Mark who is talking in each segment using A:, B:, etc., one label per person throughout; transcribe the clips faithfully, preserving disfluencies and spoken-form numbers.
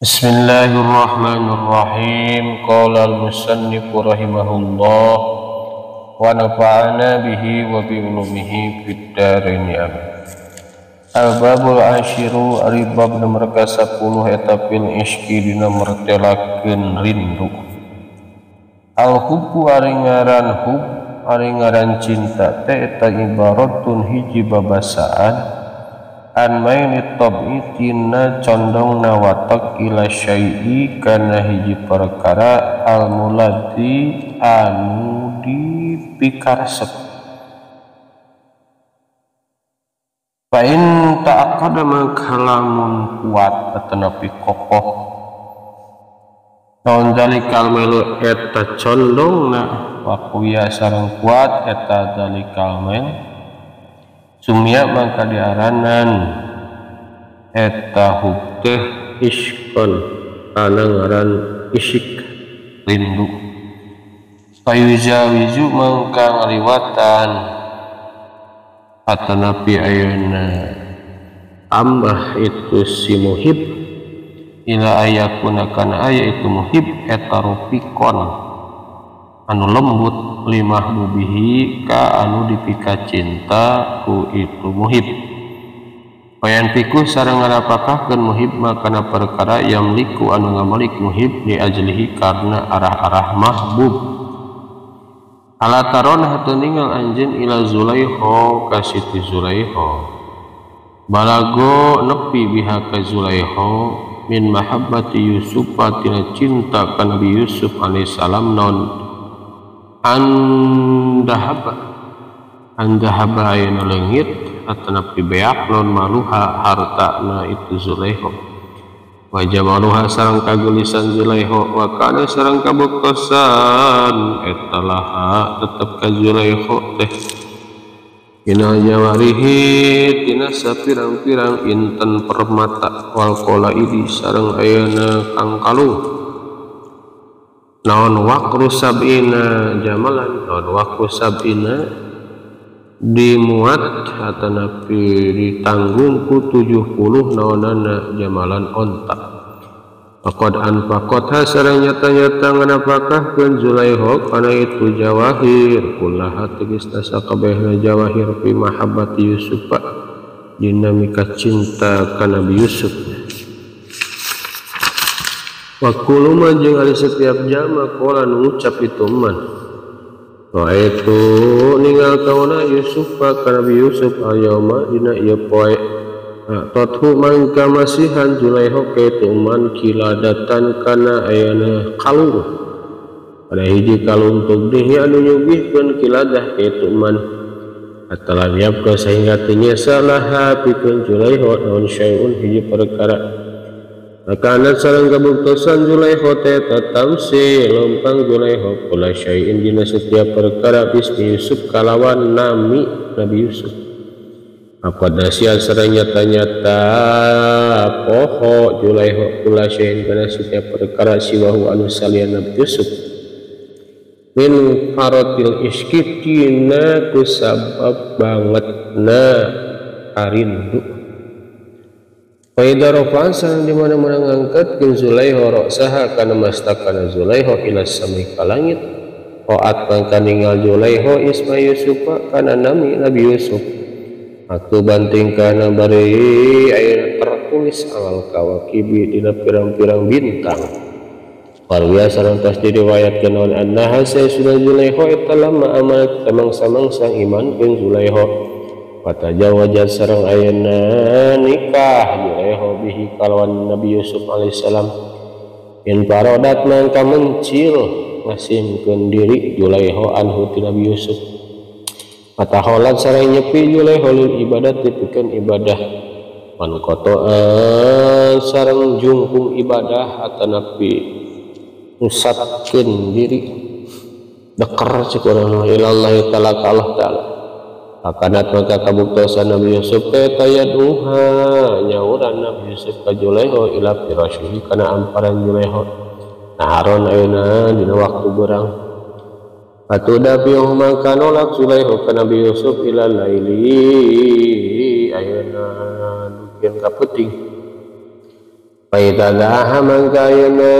A: Bismillahirrahmanirrahim. Qala al-musannif rahimahullah wa nafa'ana bihi wa bi ulumihi fid dharain amin. Al-babul ashiru ari bab nomor ka sepuluh eta fil iski dina mertelakeun rindu. Al-hubbu ari ngaran hub ari ngaran cinta teh eta ibaratun hiji babasaan an maini tab'i tina condong nawatak ila syai'i kana hiji perkara al muladi anu dipikaresep. Fa in ta'aqqada maka lamun kuat atanapi kokoh naon zalikal melu eta condongna wa kuya sareng kuat eta zalikal melu sumia maka diaranan eta hub teh iskon kana ngaran isik rindu. Payuzawizu mangka ngaliwatan atanapi ayeuna ambah itu si muhib ila ayakuna kana aya itu muhib eta rupikon anu lembut limah bubihi ka anu dipika cinta ku itu muhib. Payan piku sareng ngarapakahkeun muhib makana perkara yang liku anu ngamalik muhib li ajlihi karna arah-arah mahbub. Ala taron hatu ningal anjeun ila Zulaiha ka Siti Zulaiha balago nepi biha ka Zulaiha min mahabbati Yusuf tina cinta ka Nabi Yusuf alaihi salam non andahaba andahaba ayana leungit atanapi beak non maluha hartana itu Zulaiha wa jamaluha sareng kagulisan Zulaiha wa kana sareng kabuktosan eta laha tetep ka Zulaiha teh ina jawarihi tina sapirang-pirang inten permata wal qalaidi sareng ayana kang kalung naon waqru sab'ina jamalan naon waqru sab'ina dimuat atanapi ditanggung ku tujuh puluh naonana jamalan onta. Faqad anfaqatha sareng nyata-nyata nganapakahkeun Zulaiha kana itu jawahir kullaha tegasna sakabehna jawahir fi mahabbati Yusuf dina mika cinta ka Nabi Yusuf. Wakulu majeng ari setiap jama kola ngucap itu man wa itu ningal kauna Yusuf ka Nabi Yusuf ayama dina ieu poe tathu mangka masihan Zulaiha kaitu man kiladatan kana ayana kalung ada hiji kalung tugdihi anu nyugihkeun kiladah kaitu man atalan yabka sehingga tinya salah pikeun Zulaiha naon syai'un hiji perkara. Karena sareng kabuktosan Zulaiha teh tatamsi lompang Zulaiha kula syai'in dina setiap perkara bismi Yusuf kalawan nami Nabi Yusuf. Apa dasia sareng nyata-nyata poho Zulaiha kula syai'in kana setiap perkara siwahu anu salian Nabi Yusuf. Min faratil iski tina kusabab bangetna arindu. Faidarofan sareng dimana-mana ngangkatkeun Zulaiha ra'saha kana mastakana Zulaiha ila sami ka langit qaat mangka ninggal Zulaiha isma Yusuf kana nami Nabi Yusuf atu banting kana bari aya tertulis alal kawakibi dina pirang-pirang bintang. Parwiya sareng tos diriwayatkeun naon annaha sayyidah Zulaiha eta lama amal samang-samangsa iman keun Zulaiha Watajawaja sareng ayana nikah Zulaiha bihi kalawan Nabi Yusuf alaihissalam in parodat mangka mencil ngasimkeun diri Zulaiha anhu ti Nabi Yusuf pataholat sareng nyepi Zulaiha lil ibadat pikeun ibadah anu kotoan sareng jungkung ibadah atanapi ngusatkeun diri deker cikuran ilallahi ta'ala ka Allah ta'ala. Akanat maka kabuktosan Nabi Yusuf teh tayaduha nyauran Nabi Yusuf ka Zulaiha ila firasyihi kana amparan Zulaiha naharon ayeuna dina waktu beurang atudabiuh maka nolak Zulaiha ka Nabi Yusuf ila laili ayeuna dukeun ka peuting Paitadaha mangkayana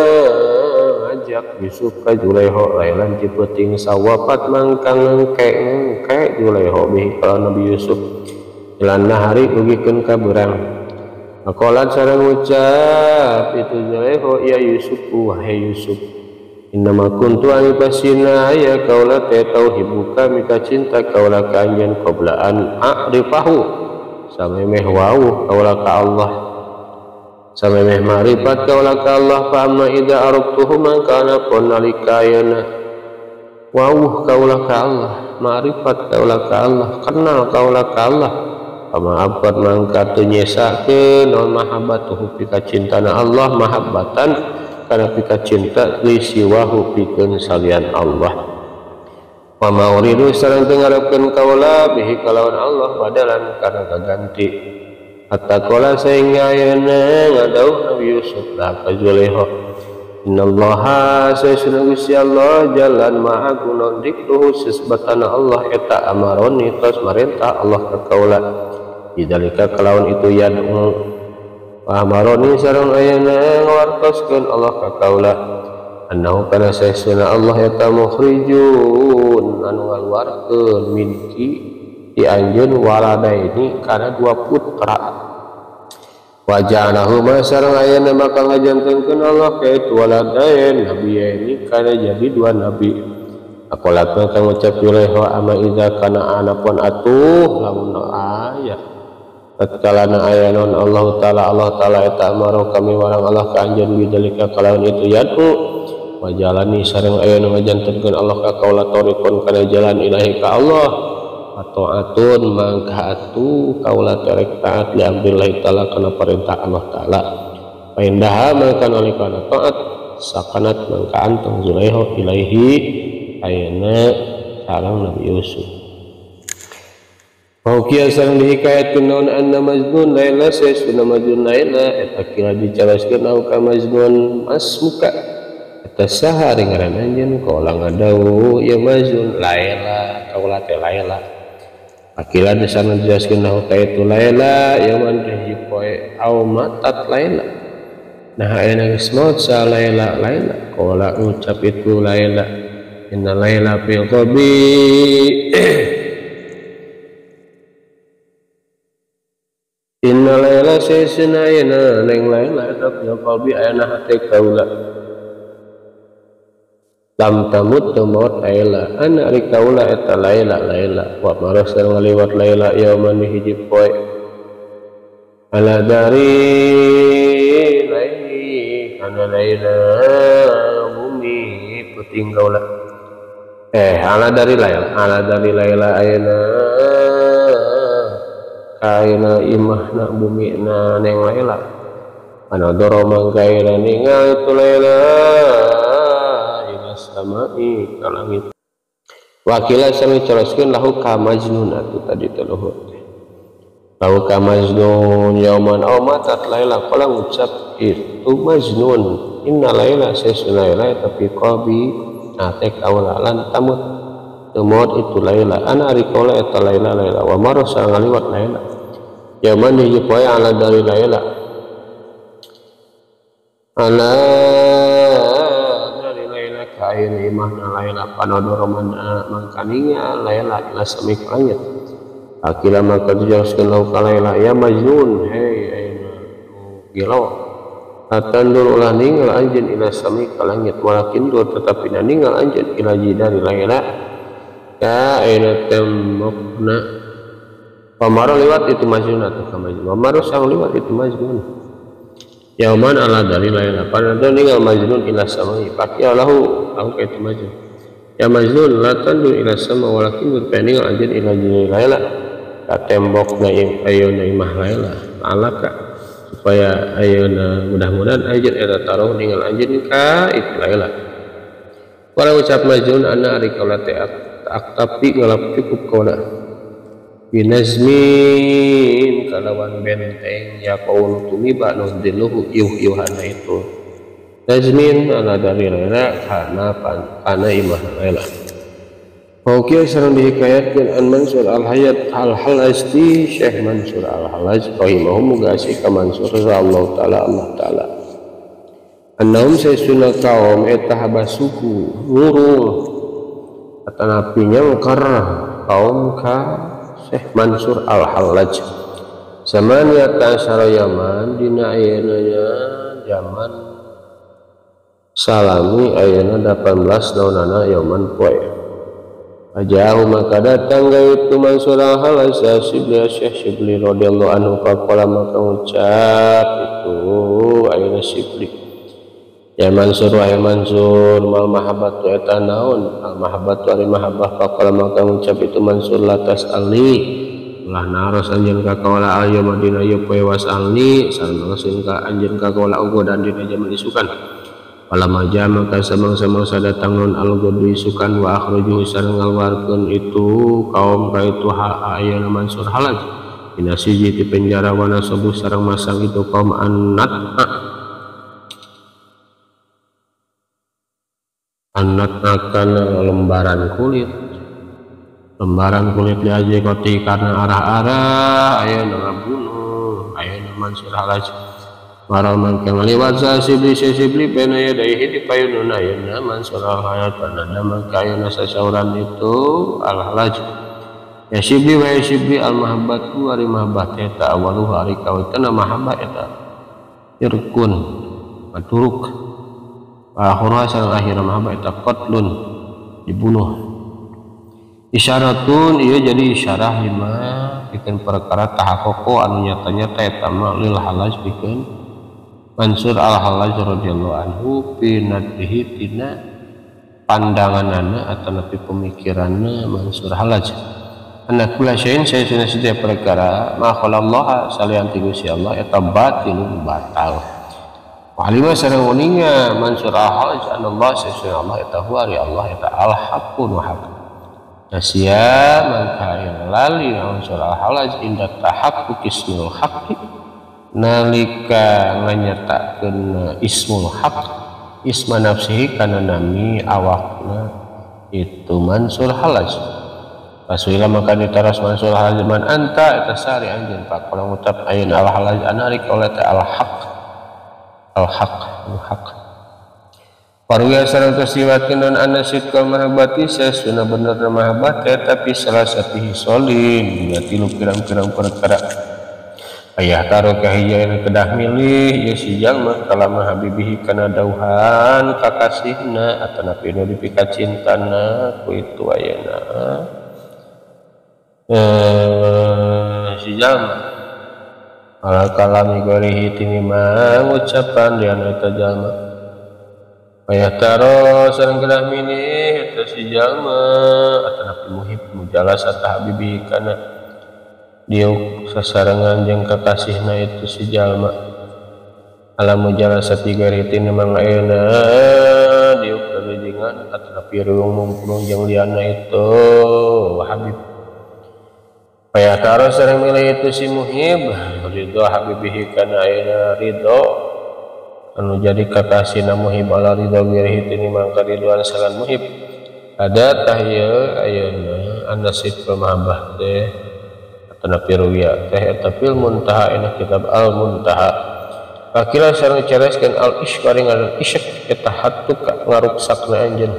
A: ajak Yusuf ka Julaiho lailan cipeting sawapat mangkang ngengke ngengke Julaiho bihi kalau Nabi Yusuf ilana hari ugikeun ka beurang. Aqalat sareng ngucap itu Julaiho ya Yusuf wahai Yusuf innama kuntu ani pasina ya kaula teh tauhibuka mika cinta kaula ka anjeun qabla an a'rifahu samemeh wau kaula ka Allah samemeh ma'rifat kaula ka Allah fa amma idza arabtuhu mangka ana pon nalika ayeuna wau kaula ka Allah ma'rifat kaula ka Allah kenal kaula ka Allah pama abad mangka teu nyesakeun naon mahabbatuhu pika cintana Allah mahabbatan kana pika cinta li siwahu pikeun salian Allah wa ma uridu sareng teu ngarepkeun kaula bihi kalawan Allah badalan kana gaganti hatta qala sehingga ayeuna ngadauh Nabi Yusuf lah ka Zulaiha innallaha sayyidina Gusti Allah jalan maha gunung dikruhu sesbatana Allah eta amaroni tos marentah Allah ka kaula bidalika kalawan itu yad'u wa amaroni sareng ayeuna ngawartoskeun Allah ka kaula annahu kana sayyidina Allah eta mukhrijun anu ngaluarkeun minki di anjeun waladaini kana dua putra wajahnahu masarang ayeuna bakal ngajantenkeun Allah ka itu waladain nabi ini kana jadi dua nabi aqalatna kang ngucap Zulaiha ama idza kana anapun atuh lamun aya tatkalana aya naon Allah taala Allah taala eta amaro kami warang Allah ka anjeun bidalika kalawan itu yatu wajalani sareng ayeuna ngajantenkeun Allah ka kaula tariqon kana jalan ilahi ka Allah atau atun mangka atuh kaula terek taat li amrillah taala kana perintah Allah taala paindaha mangka nalikana taat sakanat mangka anteng Zulaiha ilaihi ayeuna sareng Nabi Yusuf Paukia sareng dihikayatkeun naon anna Majnun Laila saestuna Majnun Laila eta kira dicaroskeun au ka Majnun masmuka eta saha ngaran anjeun kaula ngadawuh ya Majnun Laila kaula teh Laila akila disana dijelaskeun nahu ka itu Laila ya man hiji poe au matat Laila nah ayeuna geus maot sa Laila Laila kaula ngucap itu Laila inna Laila fil qalbi inna Laila sayyidina ayeuna neng Laila eta fil qalbi ayeuna hate kaula lam tamut temot Laila ana ari kaula eta Laila Laila wa maros sareng ngaliwat Laila yauman hiji poe ala dari laili kana Laila bumi puting kaula eh ala dari Laila ala dari Laila ayeuna kaina imahna bumi na neng Laila ana doro mangkaina ningal itu Laila samai ka langit wakila sami caroskeun lahu ka Majnun atuh tadi teh luhur lahu ka Majnun yauman aw matat Laila qala ngucap itu Majnun inna Laila sayyidina Laila tapi qalbi ate kaula lan tamut temot itu Laila ana ari kaula eta Laila Laila wa marasa ngaliwat Laila yauman hiji poe ala dari Laila ala ayeuna imahna Laila panodoro mana mangkaninga Laila ila sami ka langit akila maka dijelaskeun lahu ka Laila ya Majnun hei ayeuna gelo atandur ulah ninggal anjeun ila sami ka langit walakin dur tetapi ninggal anjeun ila jidari Laila ka ayeuna tembokna pamaro liwat itu Majnun atuh ka Majnun pamaro sang liwat itu Majnun yauman ala dari Laila pada ninggal Majnun ila samai pakia lahu lahu kaitu Majnun ya Majnun la tandur ila sama walakin berpening anjeun ila jini Laila ka tembok na ayeuna imah Laila alaka supaya ayeuna mudah-mudahan anjeun eta taruh ninggal anjeun ka itu Laila wala ucap Majnun ana ari kaula teh aktapi ngalap cukup kaula binazmin kalawan benteng ya kaul tumiba nudiluhu yuh-yuhana itu nazmin ala dari Laila kana kana imah Laila Maukia sareng dihikayatkeun an Mansur al-Hayat al-Halaj ti Syekh Mansur al-Halaj rahimahullah muga asih ka Mansur Allah taala Allah taala annaum sayyiduna kaum eta habasuku ngurung atanapinya mekar kaum ka Syekh Mansur al-Halaj samaniata sarayaman dina ayeuna zaman salami ayeuna delapan belas naunana yaman poe. Ajahu maka datang gaitu Mansur al-Halaj Sibli Syekh Sibli radhiyallahu anhu faqala maka ucap itu ayeuna Sibli ya Mansur wahai Mansur mal mahabbatu eta naon al mahabbatu ari mahabbah faqala maka ucap itu Mansur latas ali ulah naros anjeun ka kaula al yauma dina ieu poe wasalni sareng narosin ka anjeun ka kaula ugo dan dina jaman isukan Palam aja maka samang-samang sadatang non al-godu isukan wa akhrajuhu sareng ngaluarkeun itu kaum ka itu ha ayeuna Mansur Halaj dina siji ti penjara wa nasabu sareng masang itu kaum annat annat akan lembaran kulit lembaran kulit li aje koti karena arah-arah ayeuna ngabunuh ayeuna Mansur Halaj Waral mangkang liwat sa Sibli Sibli pena ya daihi di payunun ayeuna Mansur al-Hayat pananda mangka ayeuna sasauran itu al-Halaj ya Sibli wa Sibli al-mahabbatu ari mahabbah eta awaluh ari kawitana mahabbah eta irkun maturuk wa akhirah sareng akhir mahabbah eta qatlun dibunuh isyaratun ieu jadi isyarah lima pikeun perkara tahaqquq anu nyata-nyata eta mah lil Halaj pikeun Mansur al-Halaj radhiyallahu anhu pinadrihi tina pandanganana atau napi pemikiranna Mansur Halaj anak kula syai'in sayyidina setiap perkara ma khalallah salian ti Gusti Allah eta batilun batal walima sareng uninga Mansur al-Halaj anallah sayyidina Allah eta huwa ari Allah eta al-haqqun wa haqq nasya mangka yang lali Mansur al-Halaj inda tahaqquq ismul haqqi nalika nganyatakeun ismul haq isma nafsihi kana nami awakna itu Mansur Halaj Rasulullah maka ditaras Mansur Halaj man anta eta sari anjeun pak kalau ngucap ayeuna al-Halaj anari kaula teh al-haq al-haq al-haq Paruya sareng tersiwatkeun non anasid kal mahabbati sesuna bener mahabbat eta fi salasatihi solin tilu pirang-pirang perkara ayah taruh kahijain kedah milih ya si jalma kalama habibihi kana dauhan kakasihna atau napi nu dipika cintana ku itu ayeuna eh si jalma ala kalami gorihi tinimang ucapan di anu eta jalma ayah taruh sareng kedah milih eta si jalma atau napi muhib mujalas atau habibihi kana diuk sasarengan jeung kakasihna itu si jalma alam mujalasati garitin memang ayeuna diuk kabejingan atau pireung mungkulung jeung liana itu Habib paya taro sareng milih itu si muhib ridho habibihi kana ayeuna ridho anu jadi kakasihna muhib ala ridho garihi tini mangka ridwan salan muhib ada tahya ayeuna anasid pemahabbah teh napi ruwiya teh eta fil muntaha ina kitab al muntaha akila sareng careskeun al isyqari ngaran isyak eta hattuka ngaruksakna anjeun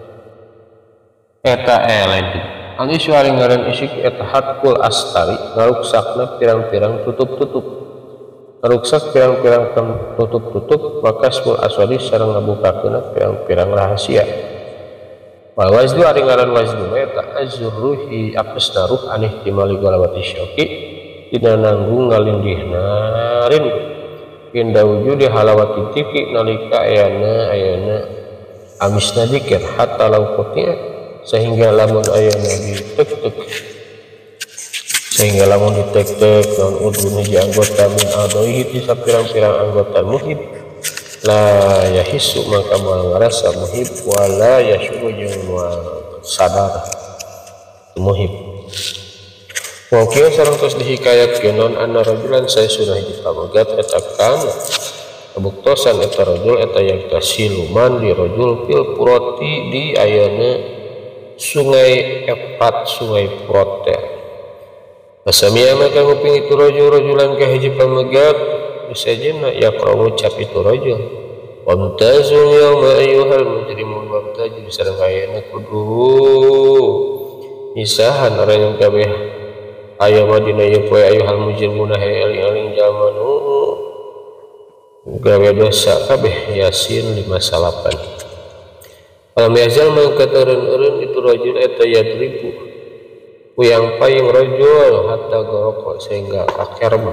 A: eta elen al isyqari ngaran isyak eta hatkul astari ngaruksakna pirang-pirang tutup-tutup ngaruksak pirang-pirang tutup-tutup wakasmul aswadi sareng ngabukakeun pirang-pirang rahasia wal wazdu ari ngaran wazdu eta azruhi apesna ruh anih timali galawati syauqi dina nanggung ngalindihna rindu inda wujudi halawati tipi nalika ayana ayana amisna dikir hatta lauqutnya sehingga lamun ayana ditek-tek sehingga lamun ditek-tek non udun hiji anggota min adoihi ti sapirang-pirang anggota muhib la yahisu maka moal ngarasa muhib wala yasyuru jeung moal sadar muhib wa kieu sareng tos dihikayatkeun non anna rajulan saya sunah hiji pamagat eta kana kabuktosan eta rajul eta yang tasiluman di rajul fil puroti di ayeuna sungai Efrat sungai Frot ya. Pasamiya maka nguping itu rajul rajulan ka hiji pamegap bisajina ya kalau ngucap itu rajul wamtazul yawma ayyuhal mujrimun wamtazul sareng ayana kudu misahan orang kabeh ayo madina ya poe ayyuhal mujrimun hai aling-aling jamanu gawe dosa kabeh. Yasin lima salapan. Alam yazal mangkatareun-ereun itu rajul eta yadribu uyang payung rajul hatta goroko sehingga kakerma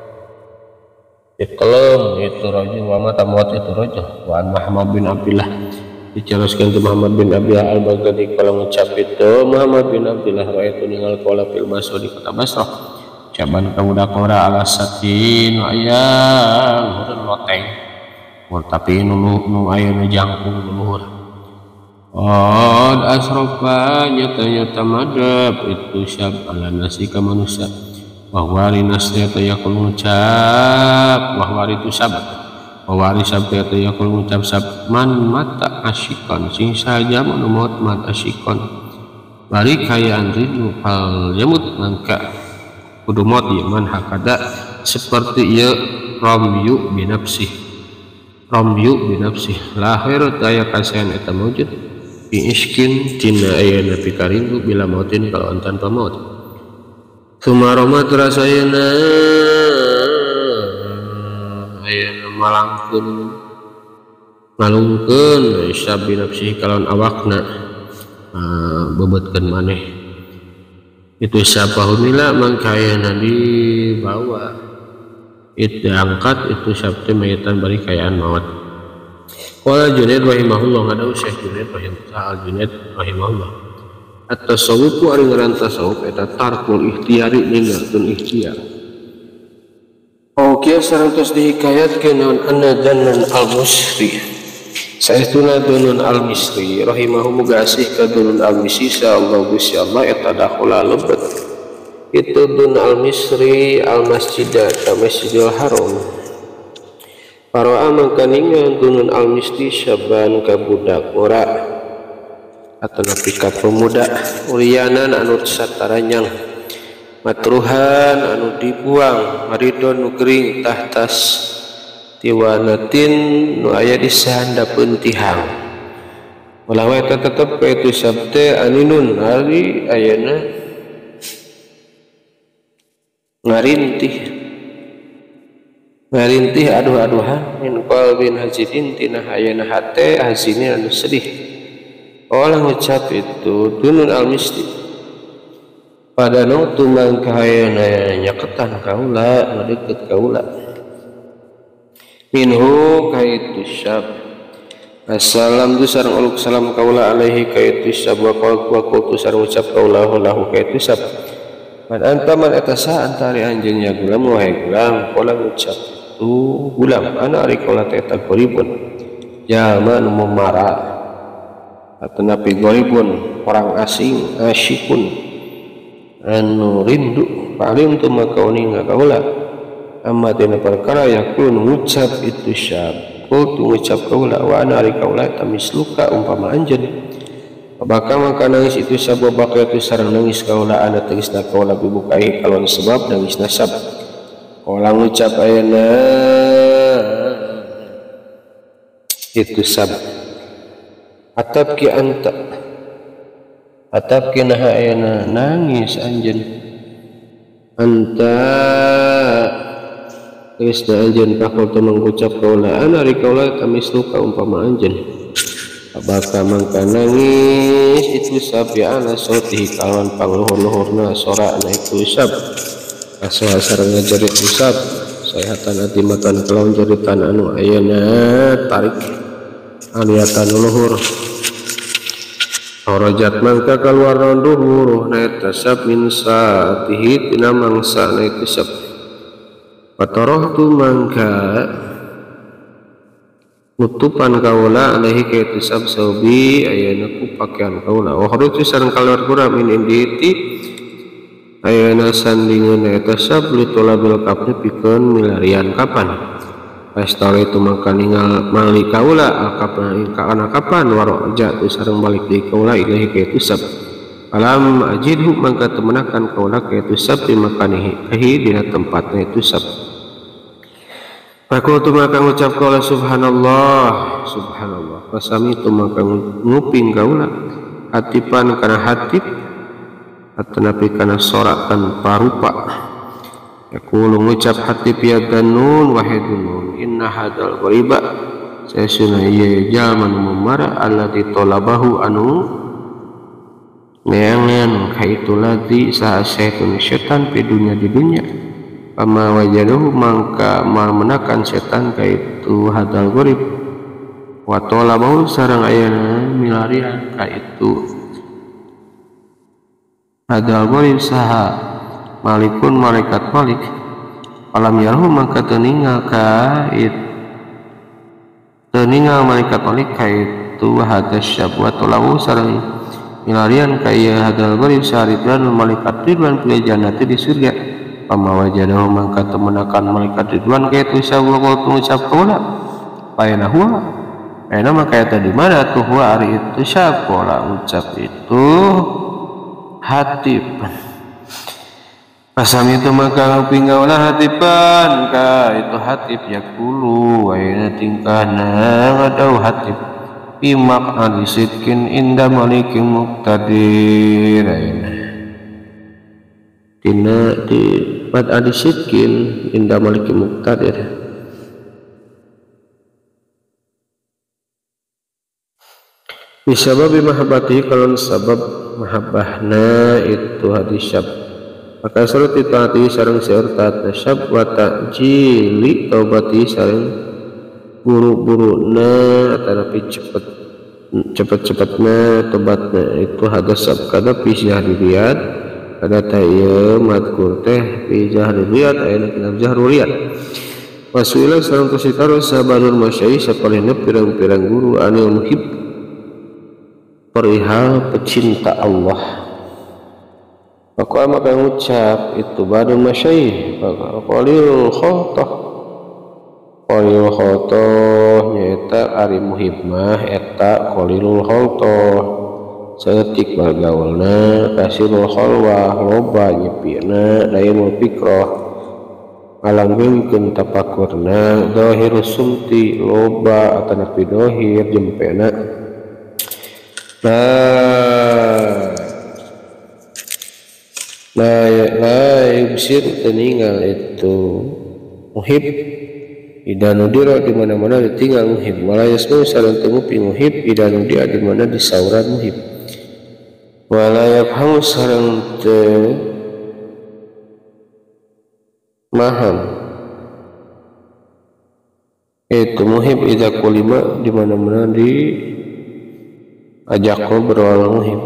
A: dikelem itu rajul wa mata muat itu rajul. Wa Muhammad bin Abdullah diceraskan ke Muhammad bin Abdullah al-Baghdadi kalau ngucap itu Muhammad bin Abdullah wa itu ningal qala fil Basra di kota Basra caban kamu dakora ala satin ayang hurun loteng mur tapi nu nu ayeuna jangkung luhur. Qad asrafa nyata-nyata madab itu syab ala nasika manusia bahwa rinasnya tayakul ngucap bahwa itu sabat bahwa risabnya tayakul ngucap sab man mata asyikon sing saja menumut mat asyikon bari kayaan ridhu fal yamut mangka kudu mot man hakada seperti ieu ramyu binafsih ramyu binafsih lahir daya kasihan eta maujud biiskin tina ayana pikarindu bila mautin kalau tanpa maut. Sumaroma terasayana ayana malangkeun ngalungkeun isab binafsih kalon awakna uh, bebetkeun maneh itu siapa humila mangka ayana dibawa itu angkat itu sabtu mayitan bari kayaan maut. Qala Junaid rahimahullah ngadaw Syekh Junaid rahimahullah Junaid rahimahullah at-tasawuf ari ngaran tasawuf eta tarkul ikhtiyari ninggalkeun ikhtiyar. Oke sareng tos dihikayatkeun naon anna Dunun al-Misri saestuna Dunun al-Misri rahimahu muga asih ka Dunun al-Misri insyaallah Gusti Allah eta dakhula lebet itu Dunun al-Misri al-Masjid al-Masjidil Haram. Para mangkaningan Dunun al-Misri syaban ka budak ora atau pika pemuda urianan anu sataranyang matruhan anu dibuang maridon nu gering tahtas tiwanatin nu aya di sahandapeun tihang ulah we tetep kaitu sabte aninun ari ayana ngarintih ngarintih aduh-aduhan min qalbin hazidin tina ayana hate hazinin anu sedih. Olah ngucap itu Dunun al-Misri pada nautu mangka ayana nyaketan kaula ngadeukeut kaula minhu kaitu syab assalam tu sareng uluk salam kaula alaihi kaitu syab wa qultu sareng ucap kaula lahu kaitu syab man anta man etasa antari anjeun ya gulam wahai gulam qala ngucap tu gulam ana ari kaula eta goribun jalma nu memara atau napi goribun orang asing asyikun anu rindu paling tu maka uninga kaula amma tina perkara yakun ngucap itu syab qultu ngucap kaula wa ana ari kaula eta misluka umpama anjeun baka maka nangis itu syab baka itu sareng nangis kaula ana tegasna kaula bibukai kalon sebab nangis nasab kaula ngucap ayeuna itu syab atabki anta atabki nah ayana nangis anjeun anta geusna anjeun pakul teu mengucap kaula ana ari kaula tamisluka umpama anjeun baka mangka nangis itu sabi ana sautihi kalon pangluhur-luhurna sorana itu sab asa sareng ngajerit usab sayhatan atimatan kelawan jeritan anu ayana tarik aliatan luhur Orajat mangka keluar duhur naeta sab min saatihi tina mangsa naeta sab patoroh tu mangka nutupan kaula alaihi kaitu sab saubi ayana ku pakaian kaula wa kharuju sareng keluar kura min inditi ayana sandingeun naeta sab li tolabil kapri pikeun milarian kapan Pastore itu maka ninggal mali kaula alkapan kana kapan waraja tu sareng balik deui kaula ilahi ka itu sab. Alam ajidhu maka temenakan kaula ka itu sab di makanihi kahi dina tempatna itu sab. Fakultu maka ngucap kaula subhanallah subhanallah. Pasami itu maka nguping kaula hatipan kana hatip atanapi kana sorakan parupa. Aku mengucap hati piada nun wahidun nun inna hadal ghariba sesuna ieu jalma nu memara alladzi talabahu anu neangan kaitu ladzi saha setan setan di dunia di dunia pama wajaduhu mangka menakan setan kaitu hadal gharib wa talabahu sareng ayeuna milarian kaitu hadal gharib saha malikun malaikat malik alam yarhu maka teningal kait teningal malaikat malik kaitu hadas syabwa tolawu sarang milarian kaya hadal gharib saridwan malaikat ridwan pilih jannati di surga pamawajadahu maka temenakan malaikat ridwan kaitu syabwa kau mengucap kaula payana huwa payana maka eta di mana tuh huwa ari itu syabwa ucap itu hatib. Pasami itu maka pinggaulah hatipan ka itu hatib yakulu waina tingkahna ngadau hatib pimak adisitkin inda malikin muqtadir aina tina di pad adisitkin inda malikin muqtadir bisababi mahabbati kalau sabab mahabbahna itu hadis syab maka surat itaati sareng serta tasyab wa ta'jili taubati sareng buru-buruna atanapi cepet cepet-cepetna tobatna itu hadasab kada fi jahriyat kada taya madkur teh fi jahriyat ayana kana jahriyat wasuila sareng tusikaro sabarul masyayikh sapalihna pirang-pirang guru anil muhib perihal pecinta Allah. Aku maka mengucap itu badul masyayikh qalilul khotoh qalilul khotoh nyata ari muhibmah eta qalilul khotoh seetik balgaulna kasirul khalwah loba nyepina daimul fikroh ngalanggengkeun tapakurna dhahirus sumti loba atanapi dohir jempena nah La la yubsir teningal itu muhib idanudira di mana-mana ditinggal muhib walayasmu sareng temupi muhib idanudira di mana disauran muhib walayafhamu sareng te maham itu muhib idza kulima di mana-mana di ajak ngobrol muhib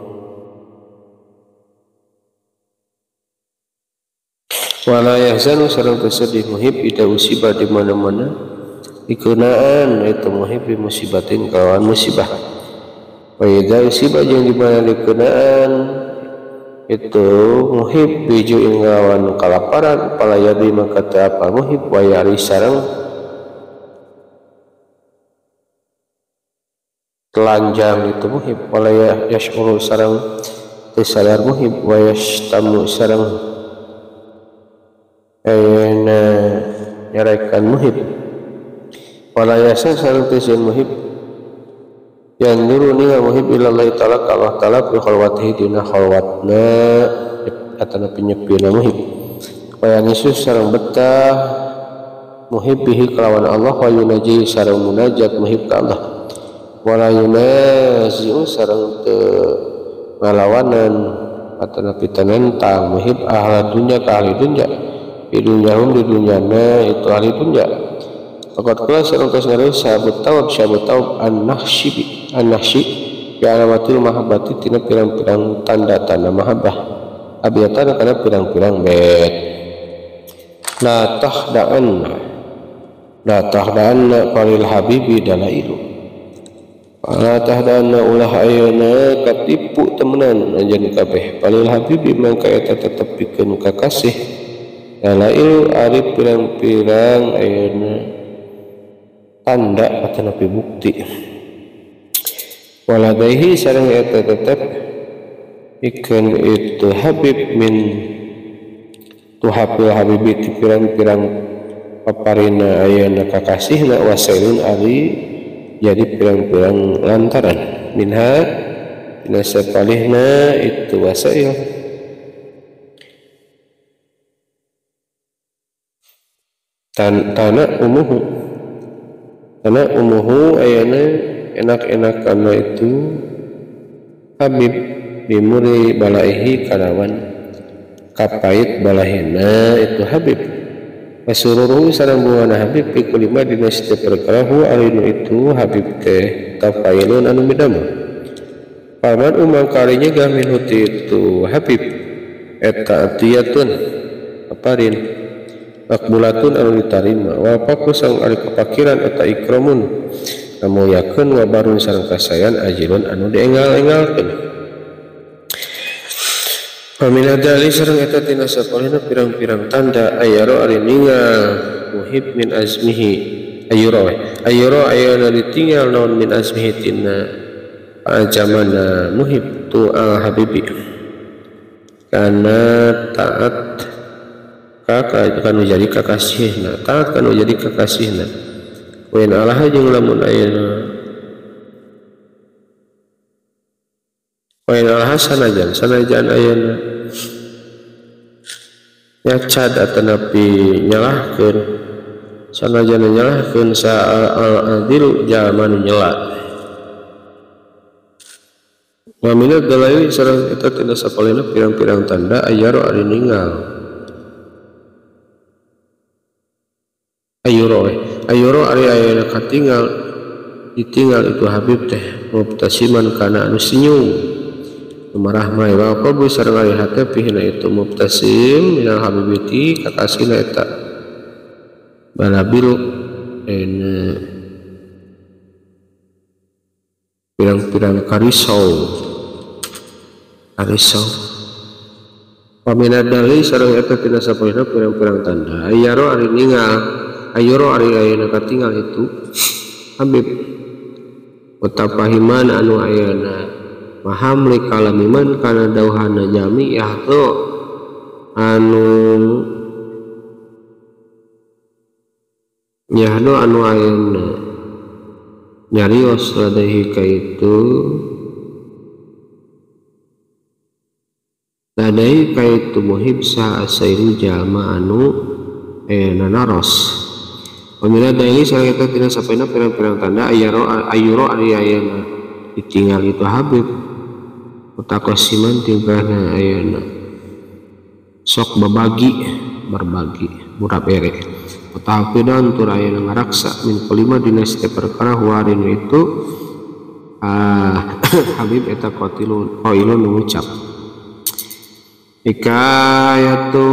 A: wala yahzanu sareng tersedih muhib ida usibah di mana-mana dikenaan itu muhib di musibatin kawan musibah wa ida usibah jeung di mana dikenaan itu muhib biju inggawan kalaparan palayadi maka teu apa muhib wa yari sareng telanjang itu muhib wala yashuru sareng teu sadar muhib wa yashtamu sareng ayana nyaraikan muhib walayasa sareng tesian muhib yang nuru ningal muhib ilallahi ta'ala Allah ta'ala bi khalwatihi dina khalwatna atana penyepina muhib wayang isus sareng betah muhib bihi kelawan Allah wa yunaji sareng munajat muhib ka Allah wala yunazi'u sareng te ngalawanan atana pitanentang muhib ahla dunya ka ahli dunya di dunyahum di dunyana itu ahli dunya fakat kula sareng tos ngareun sahabut taub sahabut taub an-nahsyi an-nahsyi ya alamatul mahabbati tina pirang-pirang tanda-tanda mahabbah abiyatan kana pirang-pirang bait la tahda'anna la tahda'anna qalil habibi dalailu la tahda'anna ulah ayeuna katipu temenan anjeun kabeh qalil habibi mangka eta tetep pikeun kakasih dalailu ari pirang-pirang ayeuna tanda atau napi bukti. Waladaihi sareng eta tetep ikan itu Habib min tuhapil habibi ti pirang-pirang paparina ayana kakasihna wasailun ari jadi pirang-pirang lantaran minha tina sapalihna itu wasail tan tanah umuhu tanah umuhu ayana enak-enak karena itu Habib bimuri balaihi kalawan kapait balahina itu Habib wasururuhu sareng buana Habib pikulima dina setiap perkara huwa alinu itu Habib teh tafailun anu midama paman umang karinya gamin huti itu Habib eta atiyatun aparin makbulatun anu ditarima wa pakusang ari kepakiran eta ikramun kamu yakin wabarun sareng kasayan ajilun anu diengal-engalkeun. Pamina dali sareng eta tina sapalina pirang-pirang tanda ayaro ari ningal muhib min azmihi ayuro ayuro ayana ditinggal naon min azmihi tina ajamana muhib tu al habibi kana taat kakak kanu jadi kakasihna taat kanu jadi kakasihna wen Allah jeung lamun ayana wen Allah sanajan sanajan ayana nyacad atau napi nyalahkeun sanajan nyalahkeun sa al adilu jaman nyela wa minad dalail sareng eta tina sapalena pirang-pirang tanda ayaro ari ningal ayuro ayuro ari ayana katinggal ditinggal itu Habib teh mubtasiman kana anu senyum marah mai wa qabu sareng ari hate pihna itu mubtasim minal habibiti kakasina eta balabil ene pirang-pirang karisau karisau paminadali sareng eta tina sapalina pirang-pirang tanda ayaro ari ningal ayoro ari ayana katinggal itu Habib utapahiman anu ayana paham li kalamiman kana dauhana jami yahto anu yahdo anu ayana nyarios ladaihi kaitu ladaihi kaitu muhib sa asairu jama anu ayana naros pamila daili sareng eta tina sapaina pirang-pirang tanda ayaro ayuro ari ayana ditinggal itu Habib utakosiman tingkahna ayana sok berbagi berbagi murah bere utahafidan tur ayana ngaraksa min kelima dina setiap perkara huarin itu ah, Habib eta qatilun qailun mengucap hikayatu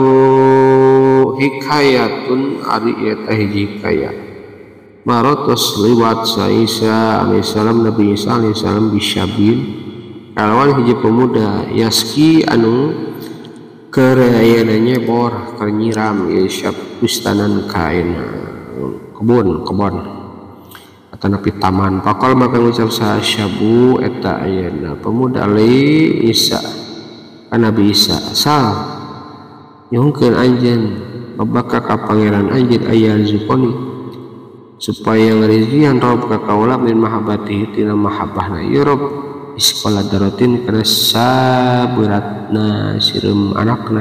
A: hikayatun ari eta hiji hikayat marotos liwat sa Isa alaihissalam Nabi Isa alaihissalam bisyabin kalawan hiji pemuda yaski anu kereayananya bor kernyiram yasyab bustanan kain kebun kebun atau napi taman pakal maka ngucap sa syabu eta ayana pemuda li Isa kan Nabi Isa sal nyungkeun anjeun babaka ka pangeran anjeun aya zukoni supaya ngerizian rob ka kaula min mahabbati tina mahabbahna ya rob iskola darotin kana saberatna sireum anakna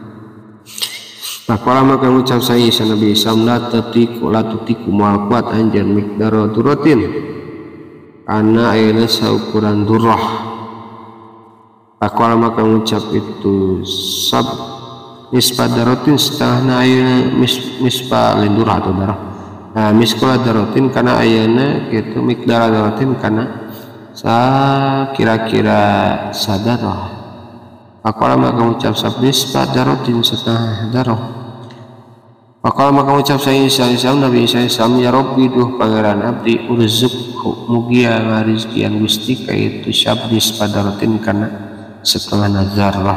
A: pakala maka ngucap saya Isa Nabi Isa la tatiku la tatiku moal kuat anjeun mikdaro duratin kana ayeuna saukuran durrah pakala maka ngucap itu sab mispa darotin setengahna ayeuna mis, mispa lindurah atau darah nah miskola darotin kana ayeuna kitu mikdara darotin kana sa kira-kira sadarah pakala maka ngucap sabnis padarotin setengah darah pakala maka ngucap saya Isa Isa Nabi Isa Isa ya Rabbi duh pangeran abdi urzukhu mugia ngarizkian gusti kaitu sabnis padarotin kana setengah nazarah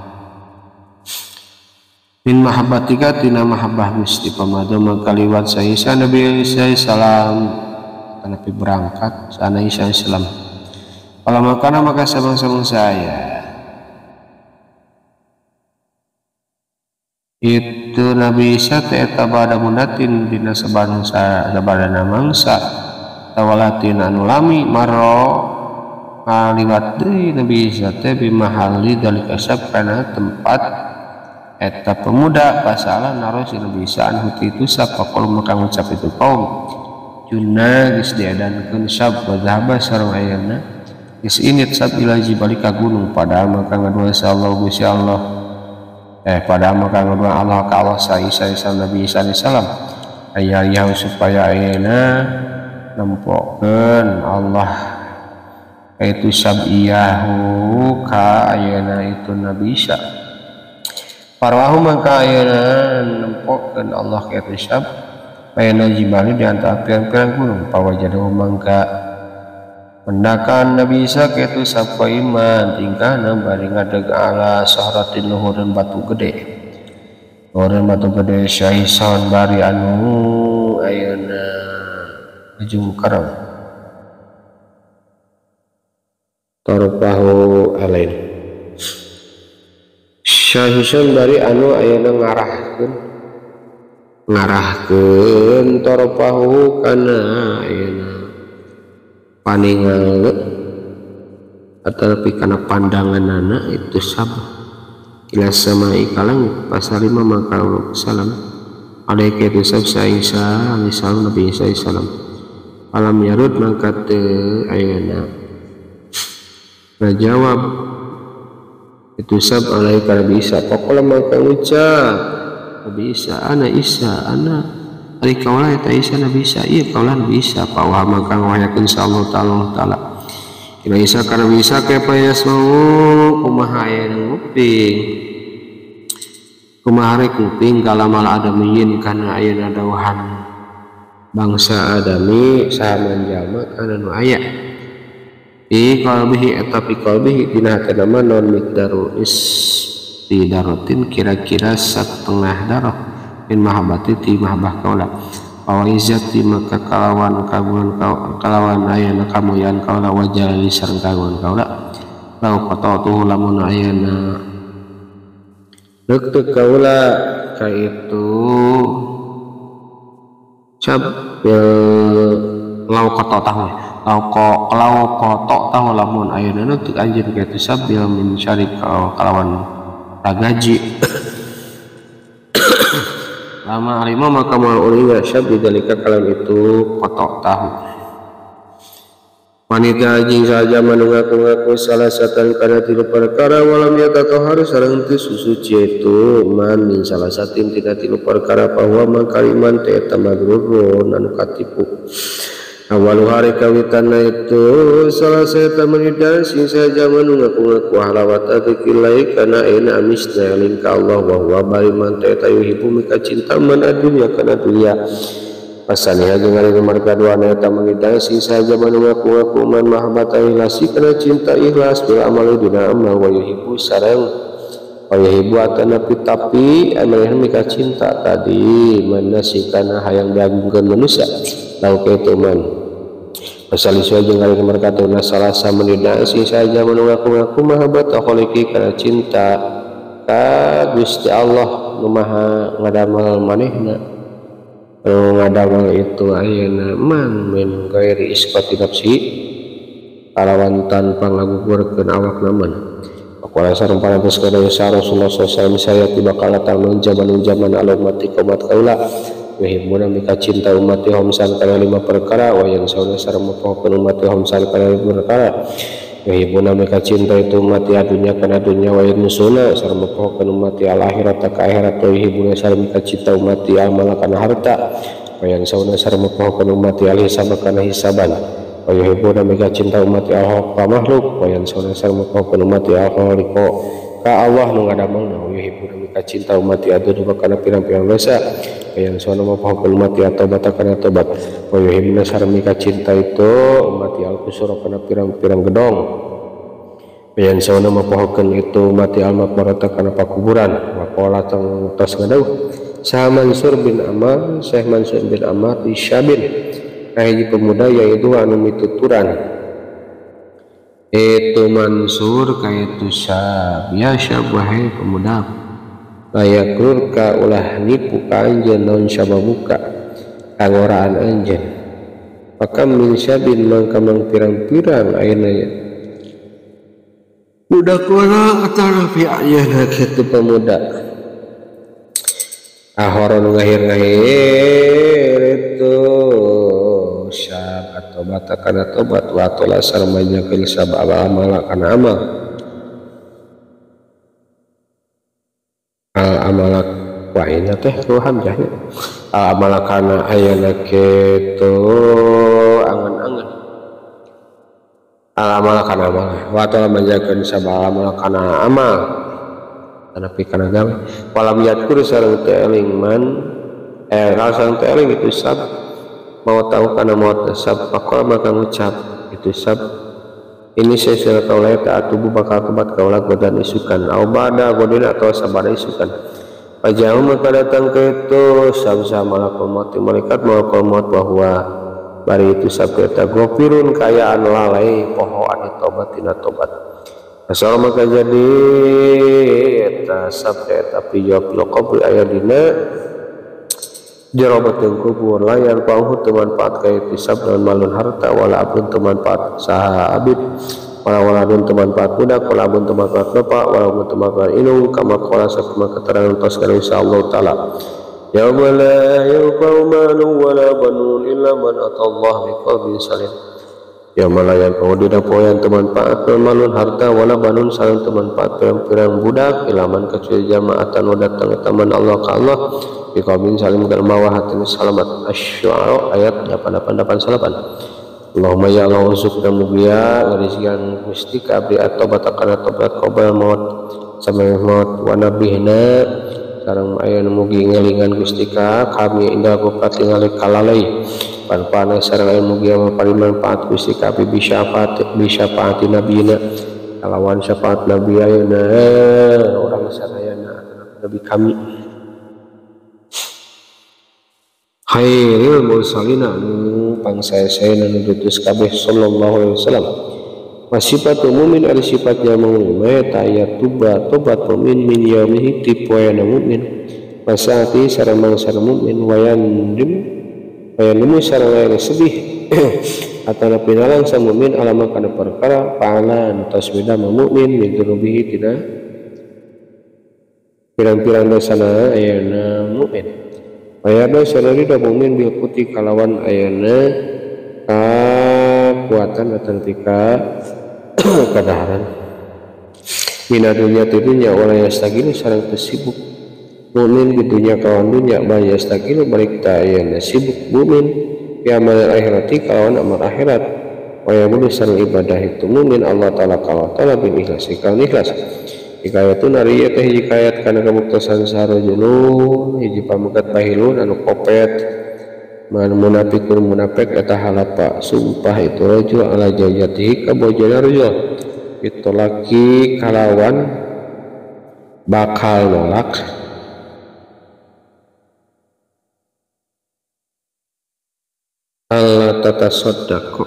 A: min mahabbatika tina mahabbah gusti pamadama kaliwat saya Isa Nabi Isa salam tanapi berangkat sana Isa Islam. Kalau makana maka sabang-sabang saya itu Nabi Isa teh eta bada mudatin dina sabangsa sabadana mangsa tawalatin anu lami maro ngaliwat deui Nabi Isa teh bimahali dalika sab kana tempat eta pemuda pasala naros Nabi Isa anu itu sab pakol maka ngucap itu kaum junna geus diedankeun sab wadhaba sareng ayeuna geus init sab ila jibali ka gunung padahal maka ngadua insyaallah Gusti Allah eh padahal maka ngadua Allah ka Allah sa Isa Isa Nabi Isa alaihi salam aya yang supaya ayeuna nempokeun Allah itu sab iyahu ka ayeuna itu Nabi Isa parwahu maka ayeuna nempokeun Allah ka itu sab ayeuna jibali di antara pirang-pirang gunung pawajadahu mangka mendakan Nabi Isa kaitu sabko iman tingkahna bari ngadeg ala sahratin luhureun batu gede luhureun batu gede syaisan bari anu ayeuna ujung karang tarpahu alain syaisan bari anu ayeuna ngarahkeun ngarahkeun tarpahu kana ayeuna paningal atau kana pandanganana itu sabah ila samai kalang pasal lima maka salam alaika itu sab sa Isa alaihi salam Nabi Isa alaihi salam alam yarud maka teu ayeuna ngajawab itu sab alaika Nabi Isa pokoknya maka ngucap Nabi Isa ana Isa ana ari kaula eta Isa Nabi Isa ieu kaula Nabi Isa pawah maka ngwayakeun insyaallah taala taala ila Isa kana bisa kaya yasmau kumaha aya nguping kumaha rek nguping kalamal adamiyin kana ayeuna dawuhan bangsa adami saha manjalma kana nu aya fi qalbihi eta fi qalbihi dina hatena non miqdaru istidaratin kira-kira setengah darah min mahabbati ti mahabbah kaula wa izzati maka kalawan kagungan kalawan ayana kamulian kaula wa jalali sareng kagungan kaula lau qata'tuhu lamun ayana deuk kaula ka itu sab lau qata'tahu lau ko lau qata'tahu lamun ayana teu anjeun ka itu sab bil min syarik kalawan ragaji lama harimau maka mal ulinga syab didalika kalam itu kotok tahu wanita anjing saja menungaku-ngaku salah satan karena tilu perkara walam yata tohar sareng teu susuci itu man min salah satin tina tilu perkara bahwa mangkaliman teh tamagrurun anu katipu awal hari kawitanna itu salah satu menidar sing saja menungaku-ngaku halawat adzikrillah kana ina amisna lingka Allah wa huwa bariman ta yuhibbu mika cinta man adunya kana dunya pasaniha jeung ari nomor kadua eta menidar sing saja menungaku-ngaku man mahabbata ikhlasi kana cinta ikhlas bil amal dina amal wa yuhibbu sareng wa yuhibbu atanapi tapi amalna mika cinta tadi manasikana hayang diagungkeun manusia lau ketu man pasal isu jeung ari markatuna salasa menida sing saja menungaku-ngaku mahabbat khaliqi kana cinta ka Gusti Allah nu maha ngadamel manehna nu ngadamel itu ayeuna man min ghairi isqati nafsi kalawan tanpa ngagugurkeun awakna man qala sareng parantos kada Rasulullah sallallahu alaihi wasallam saya tiba kala tamun zaman-zaman alumati umat kaula yuhibbuna mika cinta umati homsan kana lima perkara wa yang sauna sareng mapohokeun umati homsan kana lima perkara yuhibbuna mika cinta itu umati adunya kana dunya wa yusuna sareng mapohokeun umati al akhirat ka akhirat wa yuhibbuna sareng mika cinta umati amal kana harta wa yang sauna sareng mapohokeun umati al hisab kana hisaban wa yuhibbuna mika cinta umati al haqqa makhluk wa yang sauna sareng mapohokeun umati al khaliqa ka Allah nu ngadamelna wa yuhibbuna mika cinta umati adu kana pirang-pirang dosa yang sono mapohokeun umat ya tobat kana tobat wa yuhibbuna sareng mika cinta itu umat ya al-qusur kana pirang-pirang gedong yang sono mapohokeun itu umat ya al-maqbarata kana pakuburan wa qala tang tos ngadeuh Syekh Mansur bin Ammar Syekh Mansur bin Ammar Isyabin kahiji pemuda yaitu anu mituturan itu mansur kaitu syab ya syab wahai pemuda layakur ka ulah nipu ka anjeun naon syababuka kangoraan anjeun pakam min syabin mangka mang pirang-pirang ayeuna budak wana atara fi ayeuna kitu pemuda ahoron ngahir-ngahir itu syab atau bata kana tobat wa tola sarmanya kil syab amal kana amal al amalak wa ini teh ku hamzahnya al amal kana ayeuna kitu angan-angan al amal kana amal wa tola manjakeun syab amal kana amal tapi kana gawe walam yadkur sareng teu eling man eh sareng teu eling itu syab mau tahu karena mau sab pakol maka ngucap itu sab ini saya sudah tahu lah tak tubuh bakal kebat kaulah godan isukan au bada godin atau sabada isukan pajau maka datang ke itu sab sama malakul maut malaikat malakul maut bahwa bari itu sab kita gofirun kayaan lalai pohoan tobat tina tobat asal maka jadi eta sab tapi jawab lokobri ayat dina jarabat yang kubur layan pauhu temanfaat kaya tisab dan malun harta wala abun temanfaat saha abid wala wala abun temanfaat budak wala abun temanfaat bapak wala abun temanfaat inung kama kola sakuma keterangan tos kala insyaallah ta'ala yauma la yanfa'u malun wala banun illa man atallaha biqalbin salim yauma la yanfa'u dina poyan temanfaat malun harta wala banun saling temanfaat pirang-pirang budak ilaman kecuali jamaatan datang taman Allah ka Allah biqaumin salim kan mawah hati salamat asy-syu'ara ayat delapan delapan delapan salapan Allahumma ya Allah unsukna mugia ngarizian Gusti ka abdi at-taubat kana tobat qabla maut sampai maut wa nabihna sareng aya mugi ngelingan Gusti ka kami indah gopat tingali kalalai pan-pana sareng aya mugi parimanfaat Gusti ka bi syafaat bi syafaati nabiyina kalawan syafaat nabi ayeuna urang sadayana nabi kami khairil mursalina anu pangsae-saena nu diutus kabeh sallallahu alaihi wasallam wasifatu mu'min ari sifatnya mukmin ta ayat tuba tobat mukmin min yaumihi tipoena mukmin wasati sareng mangsa mukmin wayandim wayandim sareng sedih atana pinalang sa mukmin alama kana perkara palan tasbida mukmin min dunubihi tina pirang-pirang dosana ayeuna mukmin ayana sanari da mukmin bil putih kalawan ayana kekuatan atau tika kadaharan mina dunia ti dunya wala yastagil sareng tersibuk mukmin di dunia kawan dunya baya yastagil balik ta ayana sibuk mukmin ya amal akhirati kalawan amal akhirat waya budi sareng ibadah itu mukmin Allah taala kala taala bil ikhlas ikal ikhlas hikayatun ari teh hikayat kana kabuktosan sarojulun hiji pamukat bahilun anu kopet man munafiqun munafik eta halapa sumpah itu rajul ala jajatihi ka bojona rajul itu laki kalawan bakal nolak Allah tatasaddaq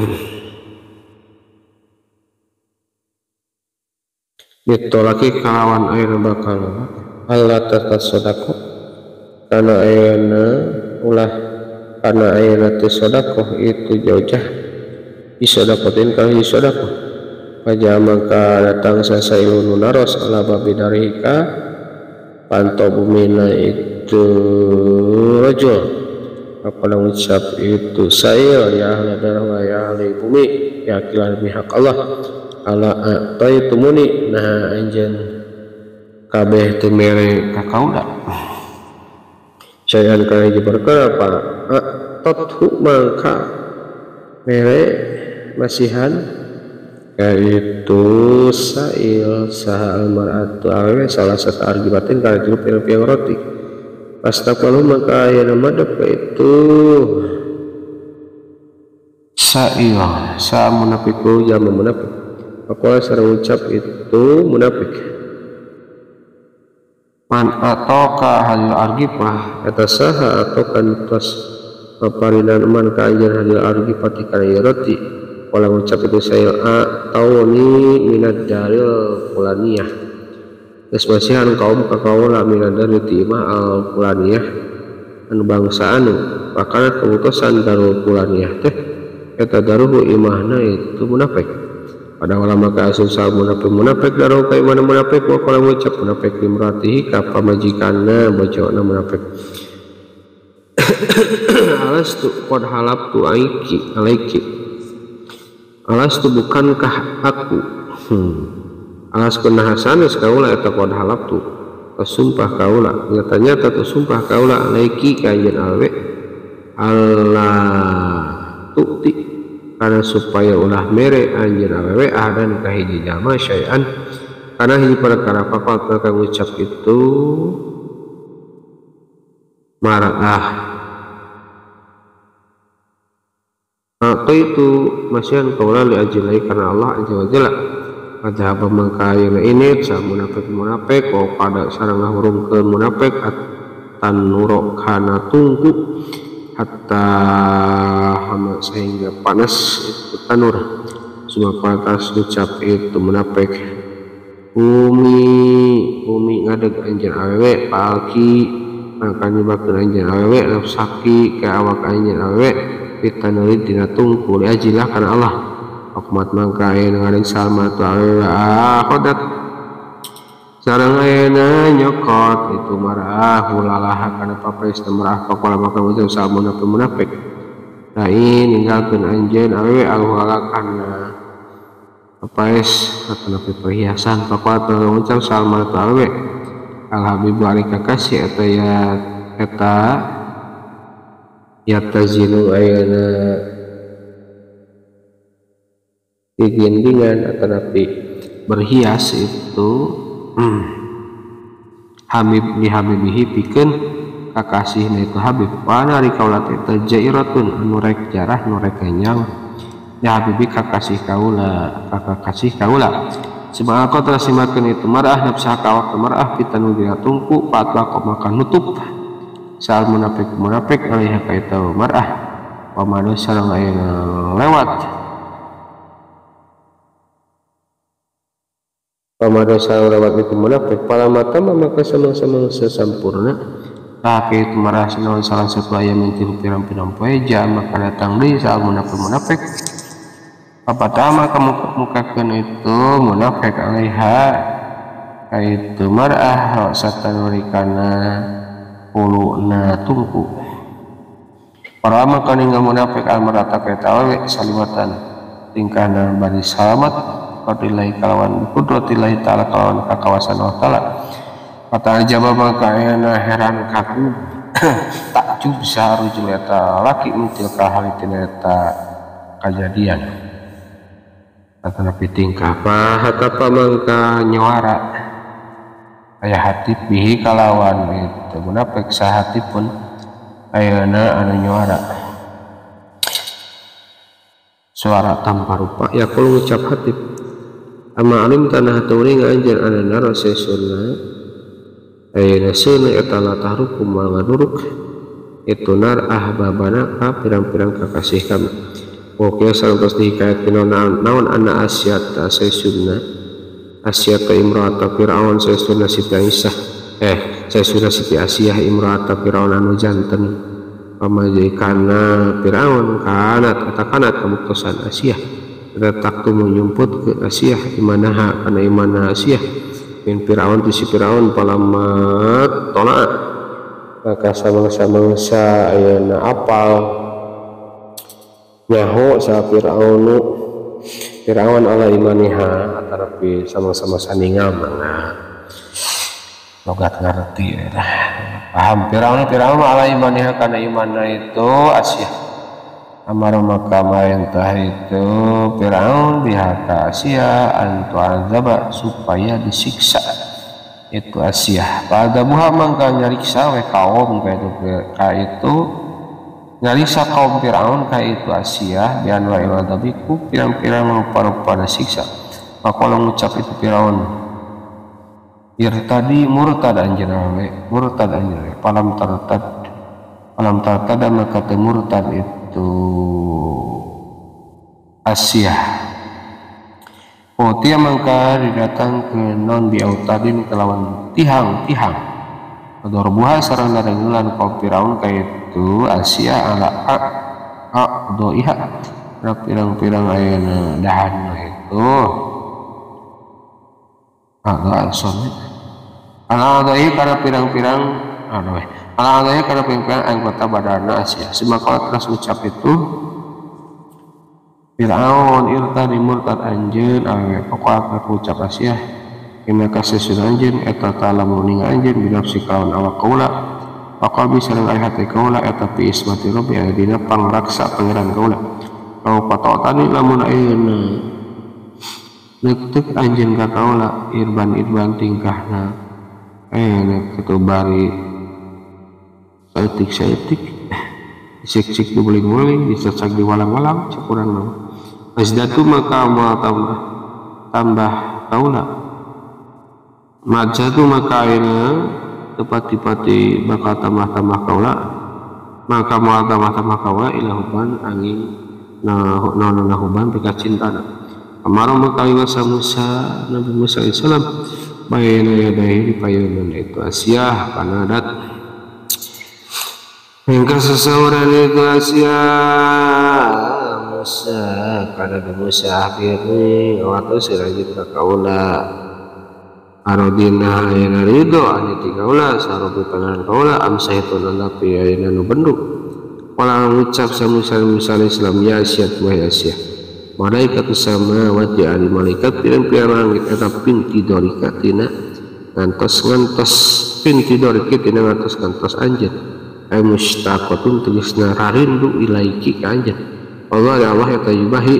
A: ditolaki kalawan ayeuna bakal Allah tatasodako karena ayeuna ulah karena ayeuna teh sedekah itu jauh isodakotin kali isodakoh aja maka datang sasailun naros ala babi darika pantau bumina itu rajul apa yang ucap itu saya ya ahli darah ya ahli bumi ya kilan pihak Allah ala ataitumuni nah anjeun kabeh teu mere ka kaula sayan kana hiji perkara pa tathu mangka mere masihan yaitu sail saha almaratu awe salah satu argibatin kana jurup piang roti pastaqalu maka aya madep itu sail sa munafiqu jama munafik Pakola sareng ucap itu munafik man atoka halil argipah eta saha atau kan tos paparinan man ka anjeun hadil argi pati kana ieu roti wala ngucap itu saya atau ni minad daril fulaniyah geus masihan kaum ka kaula minad daril ti imah al fulaniyah anu bangsa anu makanan keputusan darul fulaniyah teh eta daruhu imahna itu munafik pada ulama ka asal sal munafik munafik daruh ka imana munafik wa qala ngucap munafik limratihi ka pamajikanna bojona munafik alas tu qad halab tu aiki alaiki alas tu bukankah aku hmm. alas kunna hasanes kaula eta qad halab tu sumpah kaula nyata-nyata tu sumpah kaula alaiki ka anjeun alwe Allah tukti karena supaya ulah mere anjeun awewe adan ka hiji jalma syai'an kana hiji perkara faqat maka ngucap itu marah maka itu masyian kaula li ajilai karena Allah azza wa jalla madhab mangkayana ini sa munafik munafik wa pada sareng ngahurungkeun munafik tan nuro kana tungku hatta hama sehingga panas itu tanur semua patas ucap itu munafik umi umi ngadeg anjeun awewe palki maka nyebakeun anjeun awewe nafsaki ka awak anjeun awewe pitaneureun dina tungku li ajilah kana Allah akmat mangka ayeuna ngadeg salma tu awewe akhodat sareng ayeuna nyokot itu marah hulalaha kana papais marah pakola maka ucap salma munafik munafik lain ninggalkeun anjeun awewe alhulalakana papais atanapi perhiasan pakola ucap salma tu awewe al habibu ari kakasih eta ya eta yatazinu ayeuna digindingan atau napi berhias itu hmm. Habib li habibihi pikeun kakasihna itu Habib wana ari kaula teh tajairatun anu rek jarah nu rek kenyang ya habibi kakasih kaula kakasih kaula sebab aku telah simakeun itu marah nafsah kawak marah pitanu dina tungku patwa kok makan nutup saal munafik munafik alaiha kaita marah wa manu sareng ayeuna lewat pamada sareng lewat itu munafik pala mata maka sama-sama sesampurna tapi itu marah sinaon salah satu aya minti pirang-pirang poe jam maka datang deui saal munafik munafik apa tama kamu mukakeun itu munafik alaiha kaitu marah satanurikana uluna tungku para maka ninggal munafik al-marata kaita awewe salimatan tingkahna bari salamat qadillahi kalawan qudratillahi ta'ala kalawan kakawasan Allah ta'ala kata jawab maka ayeuna heran kaku takjub saharujul eta laki mutil kahalitina eta kajadian kata nabi tingkah pahatapa mangka nyawara aya hatip bihi kalawan itu munafik sahatipun ayeuna anu nyuara suara tanpa rupa ya kalau ngucap hatip ama alim tanah teuring anjeun anana rasulna ayeuna seuneu eta latah rukum wal ngaduruk itu nar ahbabana ka pirang-pirang kakasih kami oke sarantos dihikayatkeun naon anna asyat sayyiduna Asyata imra'ata Fir'aun sayyiduna Siti Aisyah eh sayyiduna Siti Asyah imra'ata Fir'aun anu janten pamajikana Fir'aun kanat kata kanat kemuktosan Asyah retak tu menyumput ke Asyah imanaha kana imana Asyah min Fir'aun tu si Fir'aun palamat tolak maka samangsa-mangsa ayeuna apal nyaho sa Fir'aunu Fir'aun ala imaniha atarapi sama-sama saningal mana logat ngerti ya paham Fir'aun Fir'aun ala imaniha karena imanna itu Asyah amar maka marentah itu Fir'aun bihaka Asyah antu azaba supaya disiksa itu Asyah pada buha mangka nyariksa we kaum ka itu nyariksa kaum Fir'aun ka itu Asyah bian wa iladabiku pirang-pirang rupa-rupa siksa maka ngucap itu Fir'aun irtadi murtad anjeun we murtad anjeun palam tartad Alam tartada maka temurtad itu Asia. Potia mangka didatang ke non biautadin kelawan tihang-tihang. Dorbuha sarang darengulan kau Firaun kaitu Asia ala a a do iha pirang-pirang ayana dahan itu. Agak asal. Ala adai karena pirang-pirang aduh. Ala adai karena pirang-pirang anggota badana Asia. Semaka terus ucap itu Firaun irtadi murtad anjeun awe pokokna ucap Asia. Ima kasih sudah anjeun eta talamu ning anjeun binafsi kawan awak kaula. Faqabi sareng ai hati kaula eta fi ismati rabbi dina pangraksa pangeran kaula. Kau patotani lamun ayeuna nektek anjeun ka kaula irban irban tingkahna eh ketubari saeutik saeutik cik-cik dibuling-buling dicacak diwalang-walang cakuran mah asdatu maka ma tambah tambah kaula majatu maka ayeuna tepati-pati bakal tambah-tambah kaula maka ma tambah-tambah kaula ilahuban angin nah nah huban pika cintana Amarah mengkali masa Musa Nabi Musa alaihissalam bayana yadahi di payunan itu Asia panadat hingga seseorang itu Asia Musa karena Musa akhirnya waktu serajit kaula arodina ayana ridho aniti kaula sarobi pangaran kaula amsah itu nandapi ayana nu benduk walau ucap sa Musa Musa alaihissalam ya Asia tuai Asia malaikat sama wati ali malaikat pirang-pirang langit eta pinti dorikatina ngantos ngantos pinti dorikatina ngantos ngantos anjeun ay mustaqatun tegasna rarindu ilaiki ka anjeun Allah ya Allah eta yubahi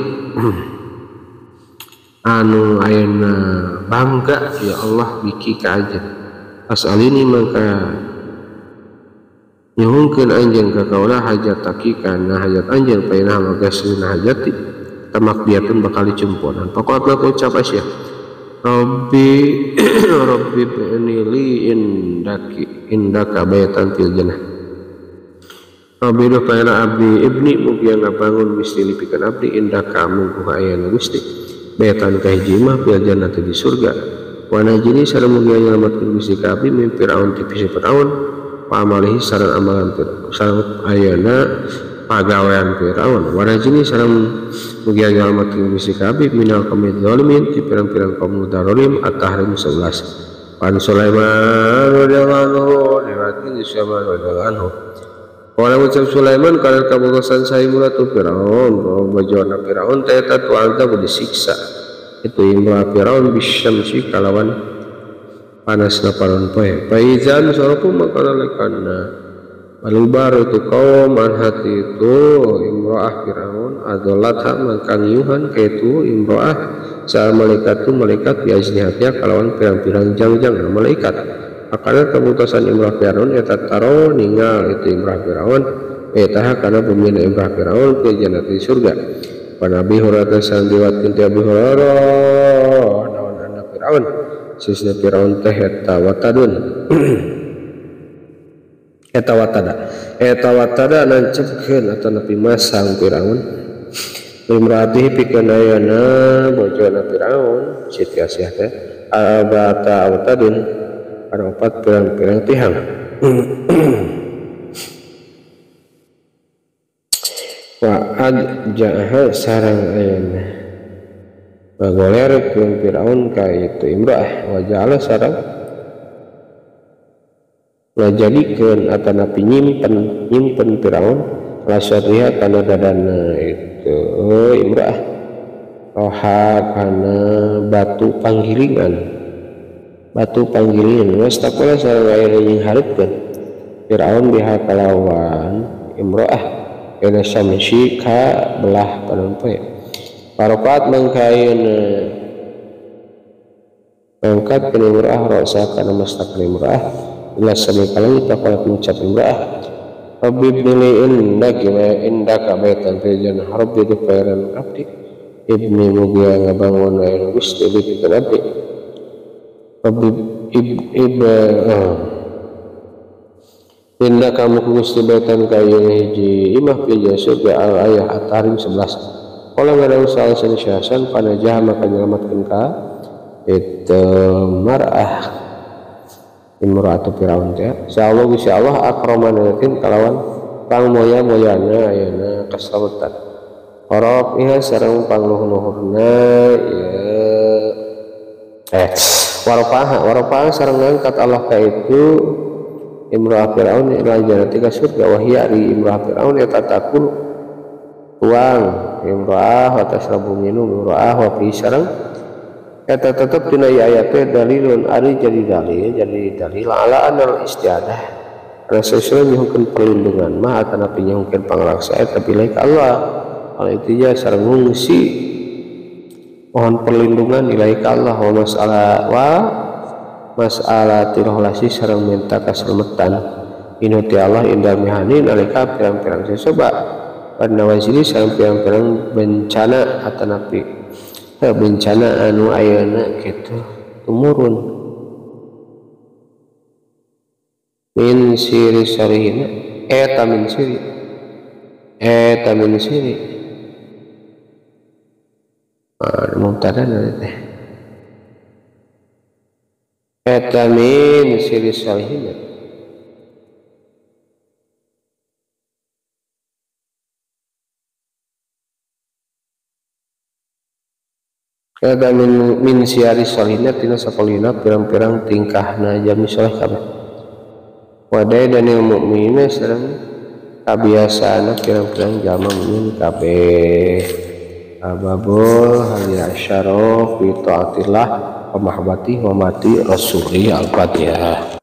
A: anu ayeuna bangga ya Allah biki ka anjeun asalini mangka nyuhungkeun anjeun ka kaula hajataki kana hajat anjeun paina magasuna hajati tamak biatun bakal dicumpunan pokoknya aku ucap Asia Rabbi Rabbi benili indaki indaka bayatan fil jannah Rabbi doh paena abdi ibni mugia ngabangun mistili pikeun abdi indaka mungguh ayana Gusti bayatan kahiji mah fil jannah di surga wa najini sareng mugia nyelametkeun Gusti ka abdi min Firaun ti pisi Firaun wa amalihi sareng amalan Firaun sareng ayana pagawean Firaun warajini sareng mugia nyalametkeun Gusti ka abdi minal qaumidz zalimin ti pirang-pirang kaum zalim at-tahrim sebelas pan Sulaiman radhiyallahu anhu riwayatkeun di Sulaiman radhiyallahu anhu qala ucap Sulaiman kana kabogosan saimula tu Firaun bahwa bajona Firaun teh eta tu azab disiksa itu imra Firaun bisyamsi kalawan panasna paron poe paizan sarapu makana lekana Alubar itu kaum anhati itu imro'ah Firaun adolatha mangkangiuhan kaitu imro'ah sa malaikat itu malaikat biajnihatnya kalawan pirang-pirang jangjang malaikat akana keputusan imro'ah Firaun eta taro ningal itu imro'ah Firaun eta kana pemina imro'ah Firaun ke jannati surga panabi Hurairah san diwatkeun ti Abi Hurairah naon anak Firaun sisna Firaun teh eta watadun eta watada eta watada nancepkeun atau napi masang Firaun limratihi pikeun ayana bojona Firaun Siti Asyah teh abata watadun kana opat pirang-pirang tihang wa ad jaha sareng ayana bagolerkeun Firaun ka itu imra'ah wa ja'ala sareng ngajadikeun atau napi nyimpen nyimpen Firaun lasariha kana dadana itu imra'ah roha kana batu panggilingan batu panggilingan wastaqala sareng aya yang hareupeun Firaun biha kalawan imra'ah ila samsi ka belah panon poe parokat mangkaeuna angkat kana imra'ah rosa kana mastaq imra'ah ila sami kalang taqala mengucap imra'ah Rabbi ibnili indaki wa indaka baitan fil jannah Rabbi itu pairan abdi ibni mugia ngabangun ayana Gusti bipikeun abdi Rabbi ib ib Indah kamu kugus tibatan kaya hiji imah pija surga al ayah atarim sebelas. Kalau nggak ada usaha sensiasan panajah maka nyelamatkan ka itu marah imra'atu Firaun teh. Insyaallah Gusti Allah akramanatin kalawan pang moya moyana ayeuna kaslametan. Horop iha sareng pangluhur-luhurna ya eh waropaha waropaha sareng ngangkat Allah ka itu imra'ah Firaun ila jannati ka surga wa hiya ari imra'ah Firaun eta takul uang imra'ah wa tasrabu minum imra'ah wa fi sareng eta tetep dina ayat teh dalilun ari jadi dalil jadi dalil ala anal istiadah karena sesuai nyuhkeun perlindungan mah atana pinyuhkeun pangalaksa eta bilaik Allah hal itu ya sareng ngungsi mohon perlindungan ilaika Allah wa masalah wa masalah tirolasi sareng minta kaslametan inuti Allah indah mihanin alika pirang-pirang sesoba pada wasili sareng pirang-pirang bencana atanapi bencana anu ayeuna kitu tumurun min siri sarihina eta min siri eta min siri mubtada teh eta min siri sarihina eta min min siri sarihina tina sakolina pirang-pirang tingkahna jami saleh kabeh wadai dan yang mukminina sareng kabiasaana pirang-pirang jalma mukmin kabeh ababul hal asyara fi taatillah wa mahbati wa mati rasulih al-fatihah.